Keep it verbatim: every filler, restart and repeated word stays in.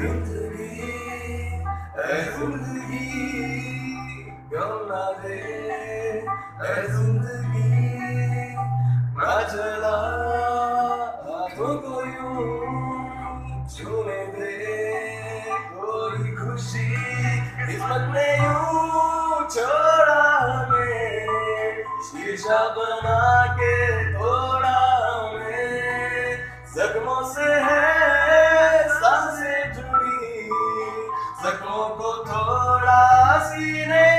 जिंदगी ऐ जिंदगी गम ना दे, ऐ जिंदगी ना जला हाथों को यूं छूने दे। कोई खुशी किस्मत ने यूं छोड़ा हमें, शीशा बना के तोड़ा हमें। जख्मों से है सांसें जुड़ी, जख्मों को थोड़ा सीने